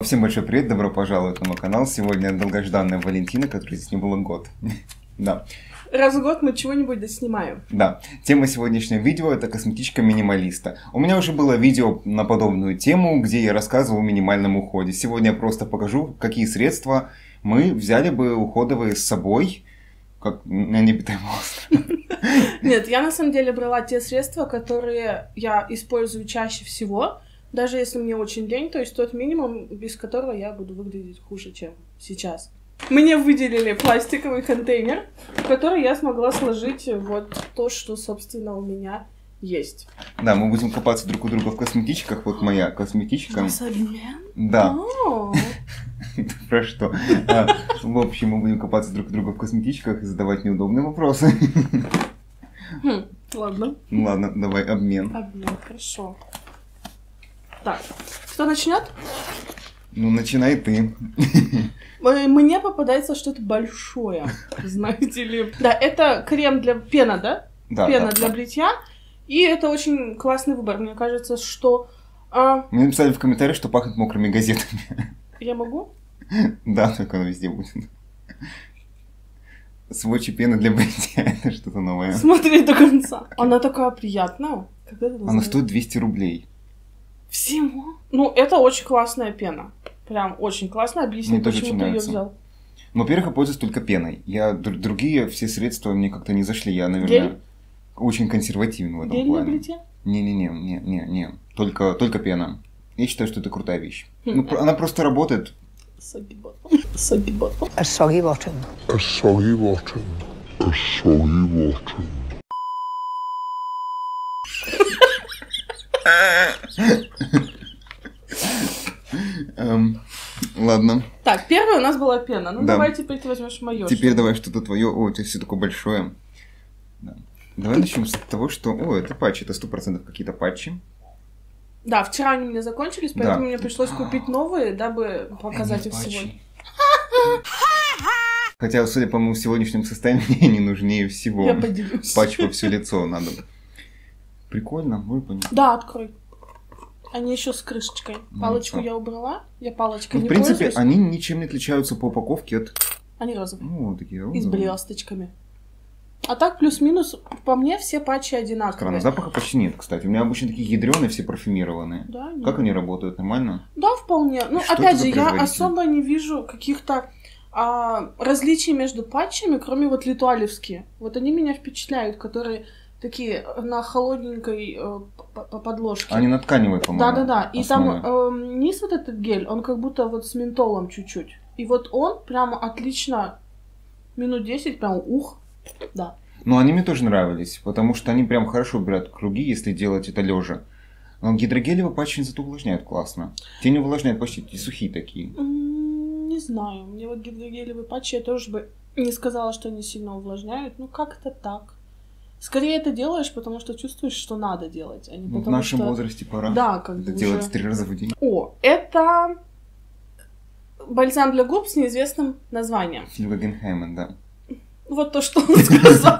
Всем большой привет, добро пожаловать на мой канал. Сегодня долгожданная Валентина, которой здесь не было год. Да. Раз в год мы чего-нибудь доснимаем. Да. Тема сегодняшнего видео — это косметичка минималиста. У меня уже было видео на подобную тему, где я рассказывал о минимальном уходе. Сегодня я просто покажу, какие средства мы взяли бы уходовые с собой. Как не питаем Нет, я на самом деле брала те средства, которые я использую чаще всего. Даже если мне очень лень, то есть тот минимум, без которого я буду выглядеть хуже, чем сейчас. Мне выделили пластиковый контейнер, в который я смогла сложить вот то, что, собственно, у меня есть. Да, мы будем копаться друг у друга в косметичках. Вот моя косметичка. У нас обмен? Да. Про что? В общем, мы будем копаться друг у друга в косметичках и задавать неудобные вопросы. Ладно. Ладно, давай обмен. Обмен, хорошо. Так, кто начнет? Ну, начинай ты. Мне попадается что-то большое, знаете ли. Да, это крем для пена, да? Да. Пена для бритья. И это очень классный выбор. Мне кажется, что... Мне написали в комментариях, что пахнет мокрыми газетами. Я могу? Да, только оно везде будет. Свочи пена для бритья. Это что-то новое. Смотри до конца. Она такая приятная. Она стоит 200 рублей. Всего? Ну, это очень классная пена. Прям очень классная. Объясни, почему ты ее взял. Ну, во-первых, я пользуюсь только пеной. Другие все средства мне как-то не зашли. Я, наверное, очень консервативен в этом плане. Гель для бритья? Не. Только пена. Я считаю, что это крутая вещь. Ну, она просто работает. Soggy bottom. A soggy bottom. A soggy bottom. A soggy bottom. Ладно. Так, первая у нас была пена. Ну, да. давай теперь ты возьмешь моё. Теперь давай что-то твое. О, у тебя все такое большое. Да. Давай начнем с того, что... О, это патчи. Это 100% какие-то патчи. Да, вчера они у меня закончились, поэтому мне пришлось купить новые, дабы показать их сегодня. Хотя, судя по моему сегодняшнему состоянию, мне не нужнее всего. Я поделюсь. Патч во все лицо надо. Прикольно, выполнить. Да, открой. Они еще с крышечкой. Палочку я убрала. Я палочкой не в принципе, пользуюсь. они ничем не отличаются по упаковке от... Они розовые. Ну, такие розовые. И с блесточками. А так, плюс-минус, по мне, все патчи одинаковые. Странно, запаха почти нет, кстати. У меня обычно такие ядреные, все парфюмированные. Да, нет. Как они работают? Нормально? Да, вполне. Ну, Что опять это же, за я производитель? особо не вижу каких-то различий между патчами, кроме вот литуалевские. Вот они меня впечатляют, которые такие на холодненькой подложке. Они на тканевой, по-моему. Да. И основе. там низ вот этот гель, он как будто вот с ментолом чуть-чуть. И вот он прямо отлично минут 10 прям да. Но они мне тоже нравились, потому что они прям хорошо убирают круги, если делать это лежа. Но гидрогелевые патчи зато увлажняют классно. Те не увлажняют почти, те сухие такие. Не знаю, мне вот гидрогелевые патчи, я тоже бы не сказала, что они сильно увлажняют. Ну, как-то так. Скорее это делаешь, потому что чувствуешь, что надо делать, а не потому в нашем что... возрасте пора. Да, как бы это делать 3 раза в день. О, это бальзам для губ с неизвестным названием. Филипп Гагенхаймен, да. Вот то, что он сказал.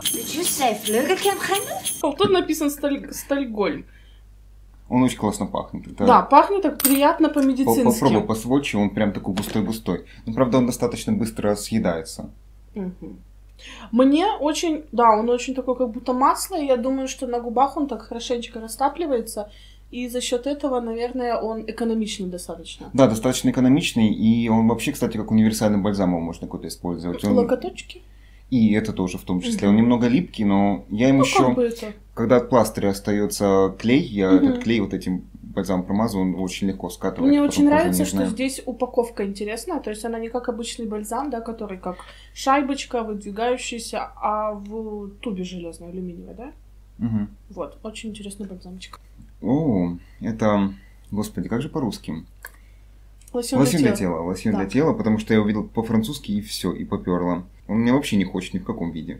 Тут написан Стальгольм. Он очень классно пахнет. Это... Да, пахнет так приятно по-медицински. Попробуй по сводчу, он прям такой густой-густой. Но, правда, он достаточно быстро съедается. Мне очень... Да, он очень такой, как будто масло. И я думаю, что на губах он так хорошенечко растапливается. И за счет этого, наверное, он экономичный достаточно. Да, достаточно экономичный. И он вообще, кстати, как универсальный бальзам его можно какой-то использовать. Локоточки? И это тоже в том числе. Он немного липкий, но я им еще... Когда от пластыря остается клей, я этот клей вот этим бальзамом промазываю, он очень легко скатывает. Мне очень нравится, что здесь упаковка интересная. То есть она не как обычный бальзам, да, который как шайбочка, выдвигающаяся, а в тубе железной, алюминиевой, да? Вот, очень интересный бальзамчик. О, это... Господи, как же по-русски? Лосьон для тела. Лосьон для тела, потому что я увидел по-французски и все, и попёрло. Он меня вообще не хочет ни в каком виде.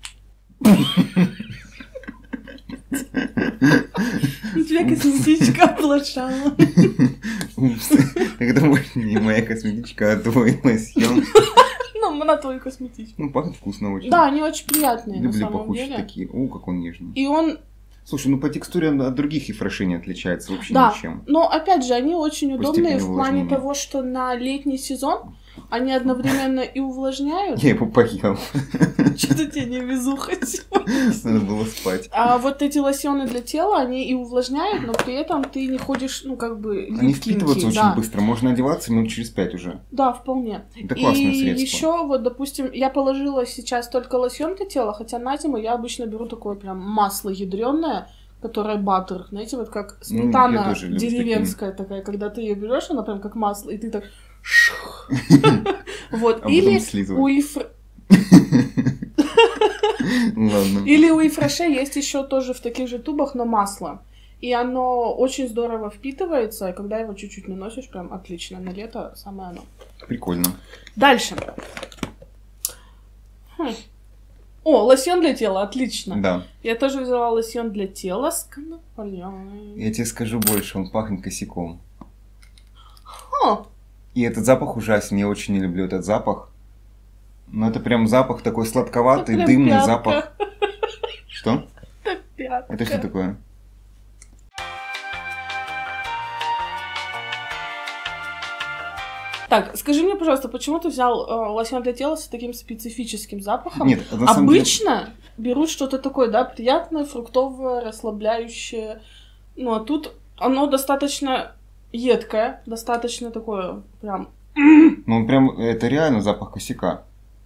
У тебя косметичка оплошала. Это больше не моя косметичка, а твой лосьон. Ну, на твою косметичку. Ну, пахнет вкусно очень. Да, они очень приятные, на Люблю самом пахучие деле. такие. О, как он нежный. И он Слушай, ну по текстуре он от других ефрашей не отличается вообще Да, ничем. но опять же, они очень По удобные степени в плане увлажнения. того, что на летний сезон они одновременно и увлажняют. Я его поел. Что-то тебе не везуха сегодня. Надо было спать. А вот эти лосьоны для тела, они и увлажняют, но при этом ты не ходишь, ну, как бы, Они впитываются да. очень быстро. Можно одеваться минут через 5 уже. Да, вполне. Это классное И средство. еще, вот, допустим, я положила сейчас только лосьон для тела, хотя на зиму я обычно беру такое прям масло ядрёное, которое баттер, знаете, вот как Ну, я сметана тоже люблю деревенская такая, когда ты ее берешь, она прям как масло, и ты так... Вот, А или потом слизывать. Ладно. Или у Ифраше есть еще тоже в таких же тубах, но масло. И оно очень здорово впитывается, и когда его чуть-чуть наносишь, прям отлично. На лето самое оно. Прикольно. Дальше. О, лосьон для тела, отлично. Да. Я тоже взяла лосьон для тела с коноплями. Я тебе скажу больше, он пахнет косяком. О, И этот запах ужасен, я очень не люблю этот запах. Но это прям запах такой сладковатый, это прям дымный пятка. запах. Что? Это пятка. Это что такое? Так, скажи мне, пожалуйста, почему ты взял лосьон для тела с таким специфическим запахом? Нет, на самом деле... Обычно берут что-то такое, да, приятное, фруктовое, расслабляющее. Ну, а тут оно достаточно едкое, достаточно такое прям... Ну, он прям, это реально запах косяка.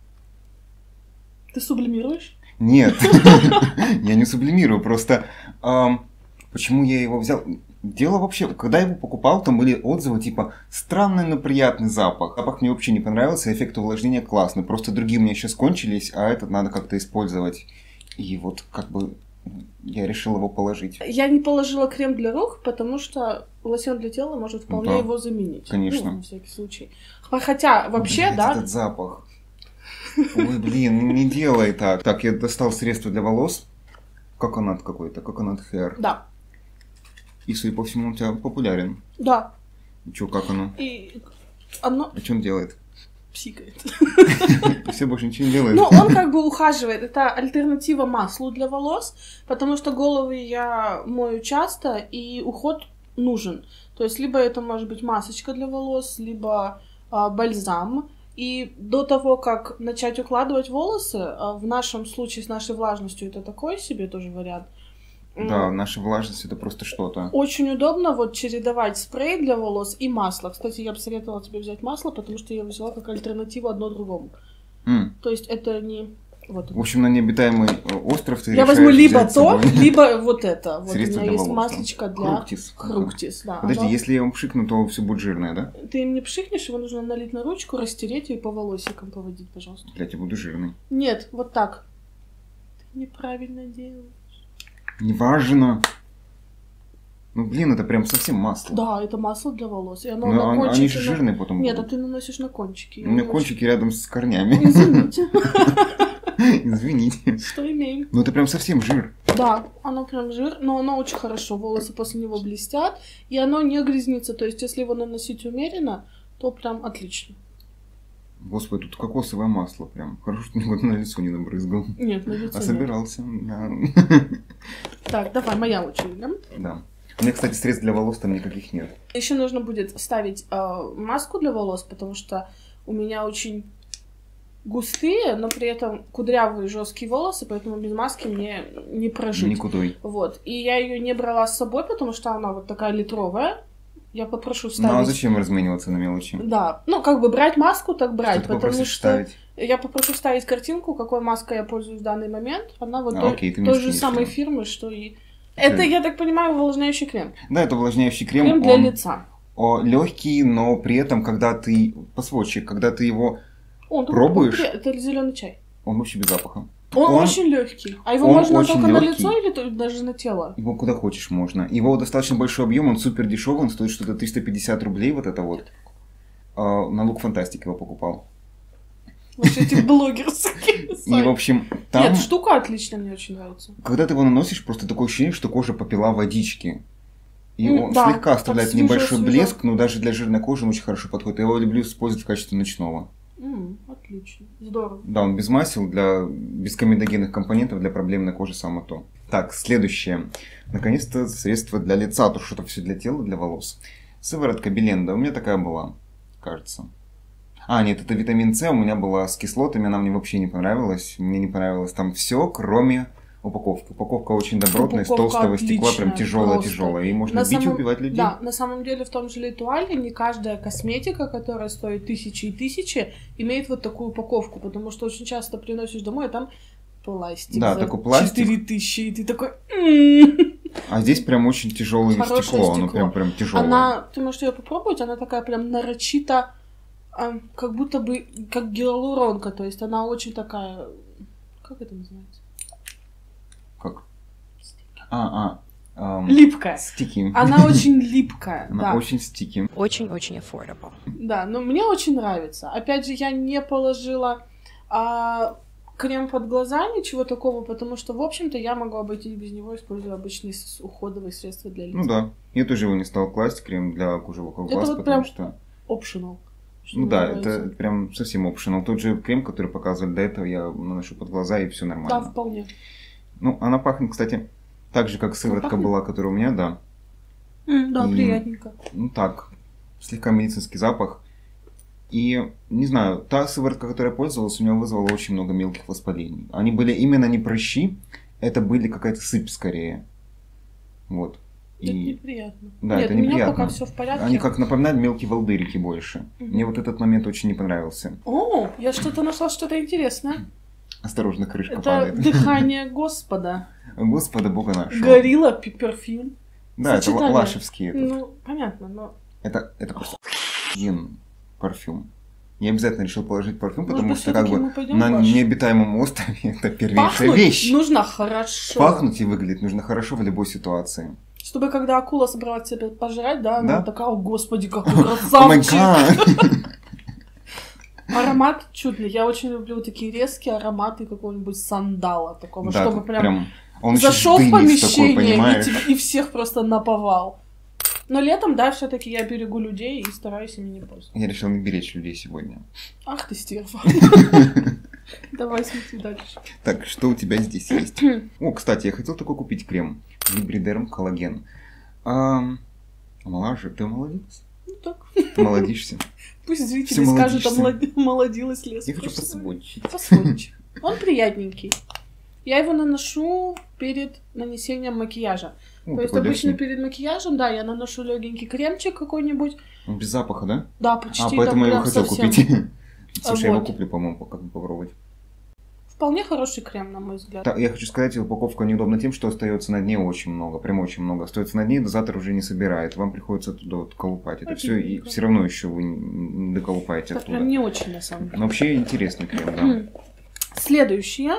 Ты сублимируешь? Нет, я не сублимирую, просто почему я его взял? Дело вообще, когда я его покупал, там были отзывы типа «странный, но приятный запах». Запах мне вообще не понравился, эффект увлажнения классный, просто другие у меня сейчас кончились, а этот надо как-то использовать. И вот как бы я решил его положить. Я не положила крем для рук, потому что лосьон для тела может вполне Да, его заменить. конечно. Ну, на всякий случай. Хотя, вообще, Блядь, да... этот запах. Ой, блин, не делай так. Так, я достал средство для волос. Coconut какой-то, Coconut Hair. Да, И, судя по всему, он у тебя популярен. да. Чё, как оно? И оно А что он делает? псикает. Все больше ничего не делает. Ну, он как бы ухаживает. Это альтернатива маслу для волос, потому что головы я мою часто, и уход нужен. То есть, либо это может быть масочка для волос, либо бальзам. И до того, как начать укладывать волосы, в нашем случае с нашей влажностью это такой себе тоже вариант. Да, наша влажность это просто что-то. Очень удобно вот чередовать спрей для волос и масло. Кстати, я бы советовала тебе взять масло, потому что я его взяла как альтернативу одно другому. То есть это не... Вот. В общем, на необитаемый остров ты Я решаешь возьму либо взять с то, собой либо вот это. Вот средство у меня для есть волос, да. маслечко для Хруктис. Хруктис. Да. Подожди, Оно- если я его пшикну, то все будет жирное, да? Ты им не пшикнешь, его нужно налить на ручку, растереть и по волосикам поводить, пожалуйста. Блять, я буду жирный. Нет, вот так. Ты неправильно делаешь. Неважно. Ну, блин, это прям совсем масло. Да, это масло для волос. И оно Ну, на кончики... они же жирные потом Нет, а будут. ты наносишь на кончики. У меня кончики рядом с корнями. Извините. Извините. Что имеем? Ну, это прям совсем жир. Да, оно прям жир, но оно очень хорошо. Волосы после него блестят, и оно не грязнится. То есть, если его наносить умеренно, то прям отлично. Господи, тут кокосовое масло прям. Хорошо, что никуда на лицо не набрызгал. Нет, на лицо А нет. собирался. Да. Так, давай, моя очередь, да? Да. У меня, кстати, средств для волос там никаких нет. Еще нужно будет ставить маску для волос, потому что у меня очень густые, но при этом кудрявые жесткие волосы, поэтому без маски мне не прожить. Никудой. Вот. И я ее не брала с собой, потому что она вот такая литровая. Я попрошу ставить... Ну, а зачем размениваться на мелочи? Да. Ну, как бы брать маску, так брать. Что ты потому попросишь что ставить? я попрошу ставить картинку, какой маской я пользуюсь в данный момент. Она вот Окей, ты мне той же скинешь, самой да. фирмы, что и... Это, я так понимаю, увлажняющий крем. Да, это увлажняющий крем. Крем для он лица. легкий, но при этом, когда ты... Посводчик, когда ты его... Он Пробуешь? Это зеленый чай. Он вообще без запаха. Он очень легкий. А его он можно очень только на лёгкий. лицо или даже на тело? Его куда хочешь можно. Его достаточно большой объем, он супер дешевый, он стоит что-то 350 рублей, вот это вот. На Look Fantastic его покупал. Вот эти блогерские. И, в общем, там... Нет, штука отличная, мне очень нравится. Когда ты его наносишь, просто такое ощущение, что кожа попила водички. И он да, слегка так оставляет свежо, небольшой свежо. блеск, но даже для жирной кожи он очень хорошо подходит. Я его люблю использовать в качестве ночного. Отлично. Отлично. Здорово. Да, он без масел, без комедогенных компонентов для проблемной кожи самое то. Так, следующее. Наконец-то средство для лица, а то что-то все для тела, для волос. Сыворотка Беленда. У меня такая была, кажется. Нет, это витамин С, у меня была с кислотами, она мне вообще не понравилась. Мне не понравилось там все, кроме упаковки. Упаковка очень добротная, из толстого стекла, прям тяжелая. И можно бить и убивать людей. Да, на самом деле в том же Литуале не каждая косметика, которая стоит тысячи и тысячи, имеет вот такую упаковку, потому что очень часто приносишь домой, а там пластик. Да, за такой пластик. 4000, и ты такой... А здесь прям очень тяжелое стекло, оно прям тяжелое. Ты можешь ее попробовать, она такая прям нарочито, как будто бы, как гиалуронка, то есть она очень такая... Как это называется? Как? Липкая. Стики. Она очень липкая. Она очень стики. Очень-очень affordable. Да, но мне очень нравится. Опять же, я не положила крем под глаза, ничего такого, потому что, в общем-то, я могу обойтись без него, используя обычные уходовые средства для лица. Ну да. Я тоже его не стал класть, крем для кожи вокруг глаз, это вот потому прям что... optional. Ну да, это прям совсем optional. Тот же крем, который показывали до этого, я наношу под глаза, и все нормально. Да, вполне. Ну, она пахнет, кстати, так же, как сыворотка была, которая у меня, да. Да, приятненько. Ну так, слегка медицинский запах. И, не знаю, та сыворотка, которой я пользовался, у меня вызвала очень много мелких воспалений. Они были именно не прыщи, это были какая-то сыпь скорее. Вот. Это неприятно. Да, Нет, это у меня неприятно. пока все в порядке. Они как напоминают мелкие волдырики больше. Мне вот этот момент очень не понравился. О, я что-то нашла, что-то интересное. Осторожно, крышка Это падает. дыхание Господа. Господа Бога нашего. Горилла перфюм. Да, Сочетание. это лашевский. Ну, понятно, но... Это просто один парфюм. Я обязательно решил положить парфюм, потому быть, что как бы мы пойдем на дальше? необитаемом острове это первейшая Пахнуть вещь. нужно хорошо. Пахнуть и выглядеть нужно хорошо в любой ситуации. Чтобы когда акула собралась тебя пожрать, да, она такая, о господи, какой О май красавчик. гад. Аромат чудный. Я очень люблю такие резкие ароматы какого-нибудь сандала такого, Да, чтобы прям он зашел в еще дымит такой, помещение понимаешь? и всех просто наповал. Но летом, да, все-таки я берегу людей и стараюсь ими не пользоваться. Я решил не беречь людей сегодня. Ах ты стерва. Давай смотри дальше. Так, что у тебя здесь есть? О, кстати, я хотел такой купить крем. Либридерм коллаген. Малажа, ты молодец? Ну так. Ты молодишься. Пусть зрители Всё скажут, молодишься. молодилась лес. Я хочу посводчить. Посводчик. Он приятненький. Я его наношу перед нанесением макияжа. О, То есть такой обычно легкий. перед макияжем, да, я наношу легенький кремчик какой-нибудь. Он без запаха, да? Да, почти. Поэтому там я его прям хотел совсем. купить. Слушай, я его Вот. куплю, по-моему, как бы попробовать. Вполне хороший крем, на мой взгляд. Я хочу сказать, упаковка неудобна тем, что остается на дне очень много, прям очень много. Остается на дне, и дозатор уже не собирает. Вам приходится оттуда вот колупать это все, и Обидненько. все равно еще вы не доколупаете Это оттуда. прям не очень, на самом деле. Но вообще интересный крем, да. Следующее.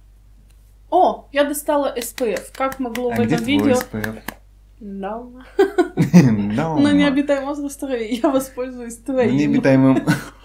О, я достала SPF. Как могло в А где этом твой видео... SPF? Да. Да, На необитаемом острове я воспользуюсь на твоим. необитаемом.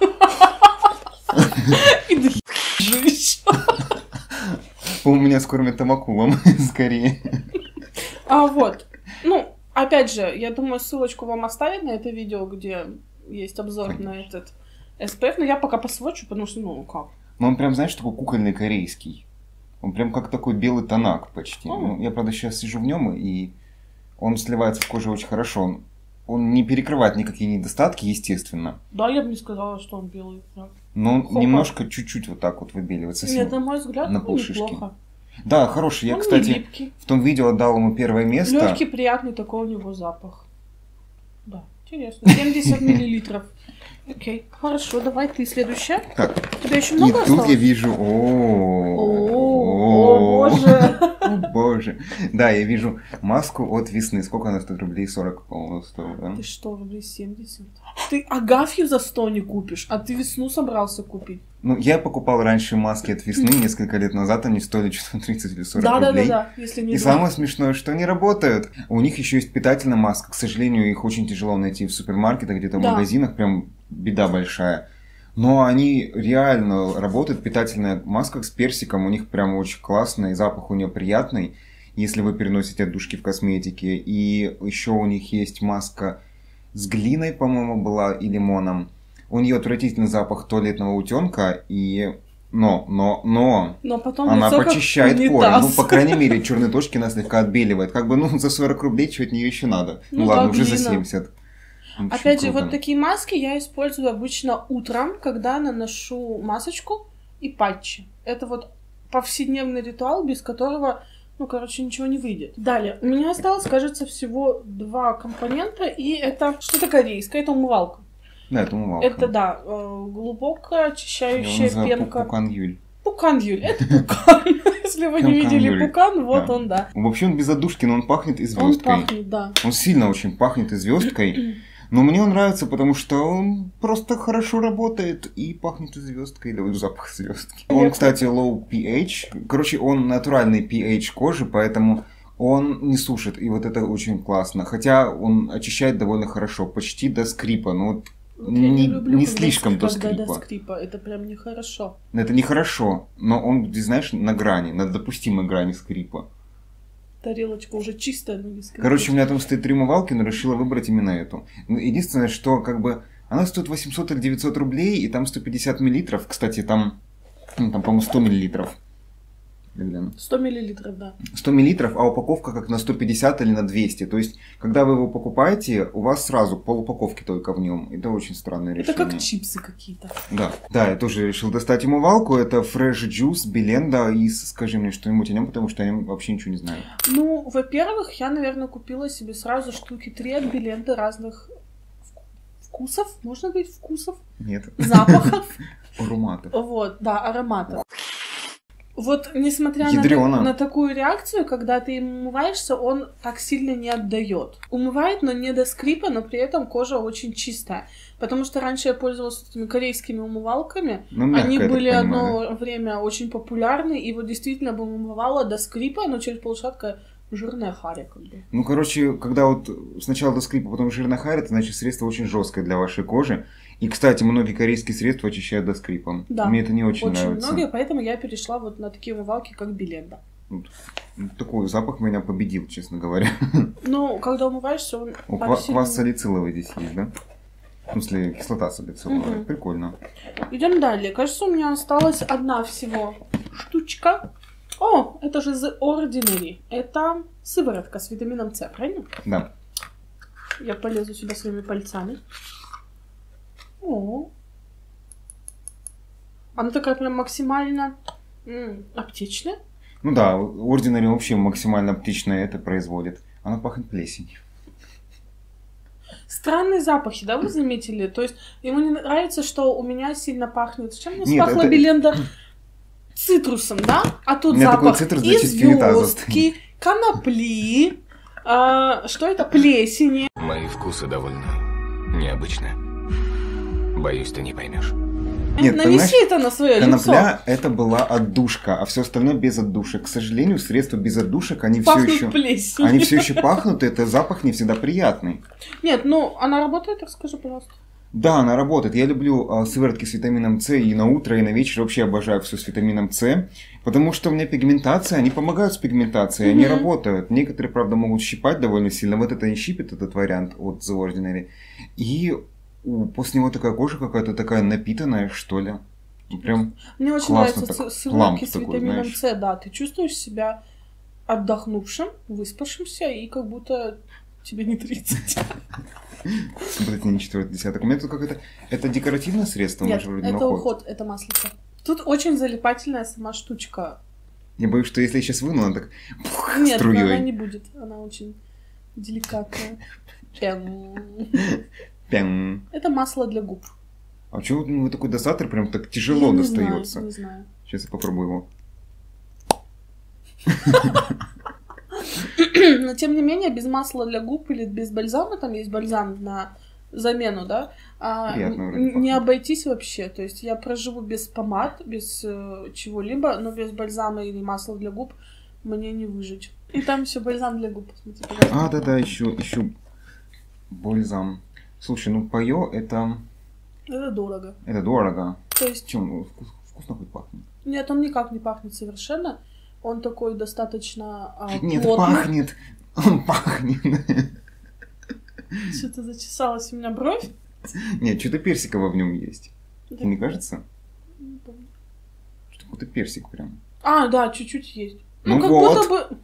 И еще. У меня скормят тамакулом, скорее. Вот. Ну, опять же, я думаю, ссылочку вам оставить на это видео, где есть обзор на этот SPF. Но я пока посвочу, потому что, ну, как? Но он прям, знаешь, такой кукольный корейский. Он прям как такой белый тонак почти. О. Ну, я, правда, сейчас сижу в нем, и он сливается в коже очень хорошо. Он не перекрывает никакие недостатки, естественно. Да, я бы не сказала, что он белый. Да. Но он Хопа. немножко, чуть-чуть вот так вот выбеливает. Совсем Нет, на мой взгляд, на ну, полшишки. неплохо. Да, хороший. Я, Он не кстати, липкий. в том видео отдал ему первое место. Легкий, приятный такой у него запах. Да, интересно. 70 миллилитров. Окей, хорошо, давай ты следующая. Так, У тебя еще и много тут я осталось? вижу... О, боже. О, боже. Да, я вижу маску от весны. Сколько она стоит? Рублей 40, по-моему, стоит, да? Ты что, рублей 70? Ты Агафью за 100 не купишь, а ты весну собрался купить. Ну, я покупал раньше маски от весны несколько лет назад. Они стоили что-то 30 или 40 рублей. Да, если не И знаю. самое смешное, что они работают. У них еще есть питательная маска. К сожалению, их очень тяжело найти в супермаркетах, где-то в Да. магазинах. Прям беда большая. Но они реально работают. Питательная маска с персиком у них прям очень классная. И запах у нее приятный, если вы переносите отдушки в косметике. И еще у них есть маска с глиной, по-моему, была, и лимоном. У нее отвратительный запах туалетного утенка, и... Но потом она лицо как почищает поры. унитаз. Ну, по крайней мере, черные точки она слегка отбеливает. Как бы, за 40 рублей что от нее еще надо? Ну ладно, да, уже за блин. 70. В общем, Опять же, круто. вот такие маски я использую обычно утром, когда наношу масочку и патчи. Это вот повседневный ритуал, без которого, ничего не выйдет. Далее, у меня осталось, кажется, всего 2 компонента, и это что-то корейское, это умывалка. Да, это умывалка. Это, да, глубокая очищающая Я его пенка. Пукан Юль. Пукан Юль, это пукан. Если вы не Пукан видели Юль. пукан, вот Да. он, да. Вообще он без одушки, но он пахнет и Он звездкой. пахнет, да. Он сильно очень пахнет и звездкой. Но мне он нравится, потому что он просто хорошо работает и пахнет и звездкой. Да, запах звездки. Он, кстати, low pH. Короче, он натуральный pH кожи, поэтому он не сушит. И вот это очень классно. Хотя он очищает довольно хорошо, почти до скрипа. Но вот Вот я не люблю, не когда слишком до когда скрипа. до скрипа. Это прям нехорошо. Это нехорошо, но он, знаешь, на грани, на допустимой грани скрипа. Тарелочка уже чистая, но не скрипит. Короче, у меня там стоит 3 умывалки, но решила выбрать именно эту. Единственное, что она стоит 800 или 900 рублей, и там 150 миллилитров. Кстати, там по-моему, 100 миллилитров. 100 миллилитров, да. 100 миллилитров, а упаковка как на 150 или на 200. То есть, когда вы его покупаете, у вас сразу полупаковки только в нем. Это очень странное решение. Это как чипсы какие-то. Да, я тоже решил достать умывалку. Это Fresh Juice Беленда. И скажи мне что-нибудь о нем, потому что о нем вообще ничего не знаю. Во-первых, я, наверное, купила себе сразу штуки 3 от Беленды разных вкусов. Можно говорить вкусов? Нет. Запахов. Ароматов. Вот, да, ароматов. Вот, несмотря на такую реакцию, когда ты им умываешься, он так сильно не отдает. Умывает, но не до скрипа, но при этом кожа очень чистая. Потому что раньше я пользовалась этими корейскими умывалками. Они были одно время очень популярны, и вот действительно бы умывала до скрипа, но через полшатка жирная харя как бы. Короче, когда вот сначала до скрипа, потом жирная харя, это значит средство очень жесткое для вашей кожи. И, кстати, многие корейские средства очищают до скрипа. Да, мне это не очень нравится. Очень многие, поэтому я перешла вот на такие умывалки, как Беленда. Такой запах меня победил, честно говоря. Когда умываешься, он... Квас салициловый здесь есть, да? В смысле, кислота салициловая. Угу. Прикольно. Идем далее. Кажется, у меня осталась одна всего штучка. О, это же The Ordinary. Это сыворотка с витамином С, правильно? Да. Я полезу сюда своими пальцами. О. Она такая прям максимально аптечная. Да, Ordinary вообще максимально аптечное это производит. Она пахнет плесенью. Странные запахи, да, вы заметили? То есть ему не нравится, что у меня сильно пахнет. Чем мне пахла Беленда? Цитрусом, да? А тут запах и звездки, конопли, что это? Плесени. Мои вкусы довольно необычны. Боюсь, ты не поймешь. Нет, нанеси это на свое лицо. Конопля это была отдушка, а все остальное без отдушек. К сожалению, средства без отдушек, они пахнут все еще... плесенью. Они все еще пахнут, и это запах не всегда приятный. Нет, она работает, расскажи, пожалуйста. Да, она работает. Я люблю сыворотки с витамином С и на утро, и на вечер. Вообще обожаю все с витамином С. Потому что у меня пигментация, они помогают с пигментацией, они работают. Некоторые, правда, могут щипать довольно сильно. Вот это не щипит, этот вариант от The Ordinary. И после него такая кожа какая-то такая напитанная, что ли. Прям мне очень классно, нравятся сыворотки с витамином С, да. Ты чувствуешь себя отдохнувшим, выспавшимся, и как будто тебе не 30. Блин, не 4-й десяток. У меня тут какое-то... Это декоративное средство? Нет, это уход, это маслица. Тут очень залипательная сама штучка. Я боюсь, что если я сейчас выну, она так Нет, струей. она не будет. Она очень деликатная. Пям. Это масло для губ. А почему вы такой дозатор прям так тяжело я достается? Не знаю. Сейчас я попробую его. Но тем не менее, без масла для губ или без бальзама, там есть бальзам на замену, да, не обойтись вообще. То есть я проживу без помад, без чего-либо, но без бальзама или масла для губ мне не выжить. И там еще бальзам для губ, посмотрите, пожалуйста. Да, еще бальзам. Слушай, Пайо это... Это дорого. Это дорого. То есть... Чем? Вкусно хоть пахнет? Нет, он никак не пахнет совершенно. Он такой достаточно Нет, плотный. пахнет. Он пахнет. Что-то зачесалась у меня бровь. Нет, что-то персиковое в нем есть. Да. Тебе не кажется? Не помню. Что какой-то персик прям. А, да, чуть-чуть есть. Ну как вот. будто бы...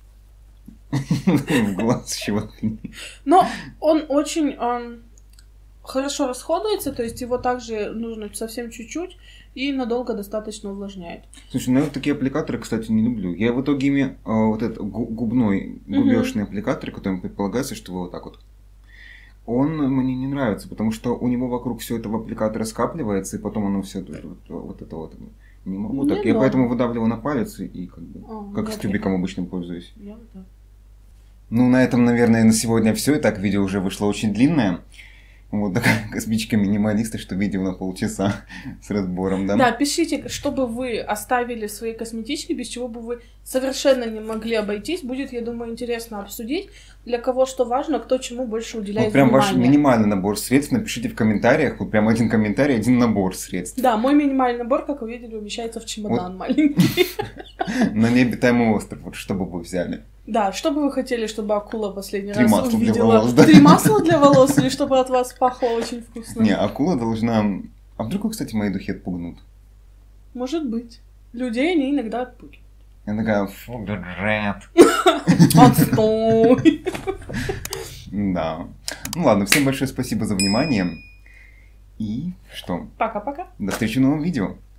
В глаз чего-то. Но он очень хорошо расходуется, то есть его также нужно совсем чуть-чуть и надолго достаточно увлажняет. Слушай, ну я вот такие аппликаторы, кстати, не люблю. Я в итоге ими вот этот губёшный аппликатор, который предполагается, что вы вот так вот. Он мне не нравится, потому что у него вокруг все это в аппликаторе скапливается, и потом оно все вот это вот. Не могу так. Я поэтому выдавливаю на палец и как бы как с тюбиком обычным пользуюсь. Я вот так. Ну, на этом, наверное, на сегодня все. И так видео уже вышло очень длинное. Вот такая космическая минималиста, что видео на полчаса с разбором, да? Да, пишите, что бы вы оставили в своей косметичке, без чего бы вы совершенно не могли обойтись. Будет, я думаю, интересно обсудить, для кого что важно, кто чему больше уделяет вот прям внимание. ваш минимальный набор средств напишите в комментариях. Вот прям один комментарий, один набор средств. Да, мой минимальный набор, как вы видели, умещается в чемодан вот. Маленький. На необитаемый остров, вот что бы вы взяли? Да, что бы вы хотели, чтобы акула последний 3 раз масла увидела? для волос, да? 3 масла для волос, или чтобы от вас пахло очень вкусно? Не, акула должна... А вдруг, кстати, мои духи отпугнут? Может быть. Людей они иногда отпугивают. Я такая, фу, Джет. Отстой. Да. Ну ладно, всем большое спасибо за внимание. И что? Пока-пока. До встречи в новом видео.